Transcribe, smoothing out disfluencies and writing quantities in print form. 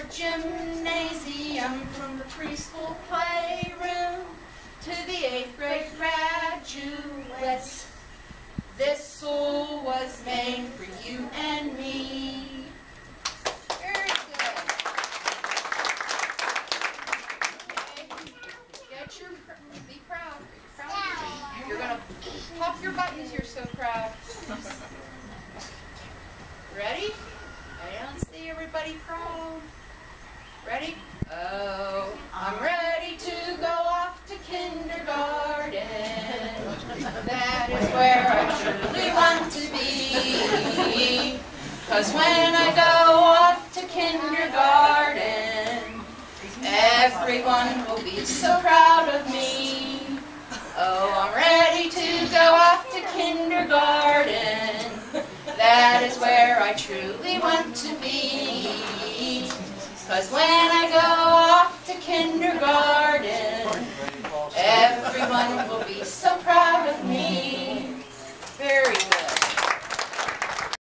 gymnasium, from the preschool playroom to the 8th grade graduates. This school was made for you and me. Very good. Okay. Be proud. Be proud of me. You're going to pop your buttons, you're so proud. Ready? I don't see everybody proud. Ready? Oh, I'm ready to go off to kindergarten. That is where I truly want to be. 'Cause when I go off to kindergarten, everyone will be so proud of me. Oh, I'm ready to go off to kindergarten. That is where I truly want to be. 'Cause when I go off to kindergarten,